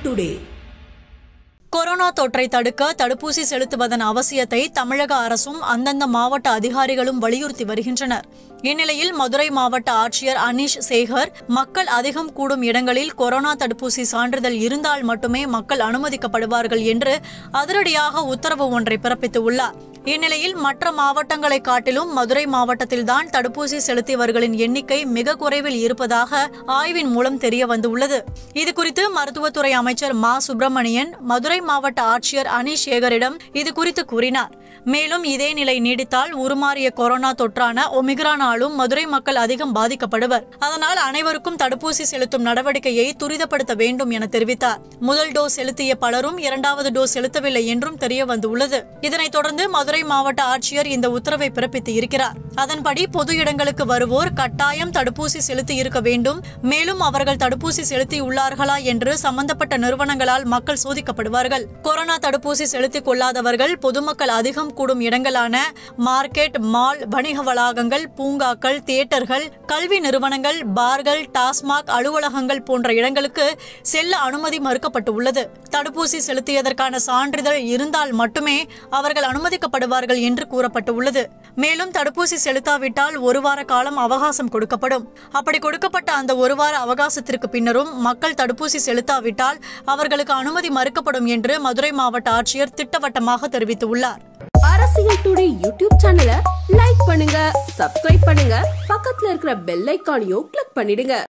Today. Corona தொற்றை தடுக்க தடுப்பூசி செலுத்துவதன் அவசியத்தை தமிழக அரசும் அந்தந்த மாவட்ட அதிகாரிகளும் வலியுறுத்தி வருகின்றனர். இந்நிலையில் மதுரை மாவட்ட ஆட்சியர் அனீஷ் சேகர் மக்கள் அதிகம் கூடும் இடங்களில் கொரோனா தடுப்பூசி சான்றிதழ் இருந்தால் மட்டுமே மக்கள் அனுமதிக்கப்படுவார்கள் என்று அதிரடியாக உத்தரவு ஒன்றை பிறப்பித்துள்ளார். இந்நிலையில் மற்ற மாவட்டங்களை காட்டிலும் மதுரை மாவட்டத்தில்தான் தடுப்பூசி செலுத்தியவர்களின் எண்ணிக்கை மிக குறைவில் இருப்பதாக ஆய்வின் மூலம் தெரிய வந்துள்ளது. இதுகுறித்து மருத்துவத்துறை அமைச்சர் மா சுப்பிரமணியன் மதுரை மாவட்ட ஆட்சியர் அனீஷ் சேகரிடம் இதுகுறித்து கூறினார். மேலும் இதே நிலை நீடித்தால் உருமாறிய கொரோனா தொற்றான ஒமிக்ரானாலும் மதுரை மக்கள் அதிகம் பாதிக்கப்படுவர். அதனால் அனைவருக்கும் தடுப்பூசி செலுத்தும் நடவடிக்கையை துரிதப்படுத்த வேண்டும் என தெரிவித்தார். முதல் டோஸ் செலுத்திய பலரும் இரண்டாவது டோஸ் செலுத்தவில்லை என்றும் தெரிய வந்துள்ளது. இதனைத் தொடர்ந்து மதுரை மாவட்ட ஆட்சியர் இந்த உத்தரவை பிறப்பித்து இருக்கிறார். அதன்படி பொது இடங்களுக்கு வருவோர் கட்டாயம் தடுப்பூசி செலுத்தி இருக்க வேண்டும். மேலும் அவர்கள் தடுப்பூசி செலுத்தியுள்ளார்களா என்று சம்பந்தப்பட்ட நிறுவனங்களால் மக்கள் சோதிக்கப்படுவார்கள். கொரோனா தடுப்பூசி செலுத்திக் கொள்ளாதவர்கள் பொதுமக்கள் அதிகம் கூடும் இடங்களான மார்க்கெட், மால், வணிக வளாகங்கள், பூங்காக்கள், தியேட்டர்கள், கல்வி நிறுவனங்கள், பார்கள், டாஸ்மாக் அலுவலகங்கள் போன்ற இடங்களுக்கு செல்ல அனுமதி மறுக்கப்பட்டுள்ளது. தடுப்பூசி செலுத்தியதற்கான சான்றிதழ் இருந்தால் மட்டுமே அவர்கள் அனுமதிக்கப்படுவார்கள் என்று கூறப்பட்டுள்ளது. மேலும் தடுப்பூசி செலுத்தாவிட்டால் ஒரு வார காலம் அவகாசம் கொடுக்கப்படும். அப்படி கொடுக்கப்பட்ட அந்த ஒரு வார அவகாசத்திற்கு பின்னரும் மக்கள் தடுப்பூசி செலுத்தாவிட்டால் அவர்களுக்கு அனுமதி மறுக்கப்படும் என்று மதுரை மாவட்ட ஆட்சியர் திட்டவட்டமாக தெரிவித்துள்ளார். அரசியல் டுடே யூடியூப் சேனலை லைக் பண்ணுங்க, சப்ஸ்கிரைப் பண்ணுங்க, பக்கத்துல இருக்கிற பெல் ஐகானையும் கிளிக் பண்ணிடுங்க.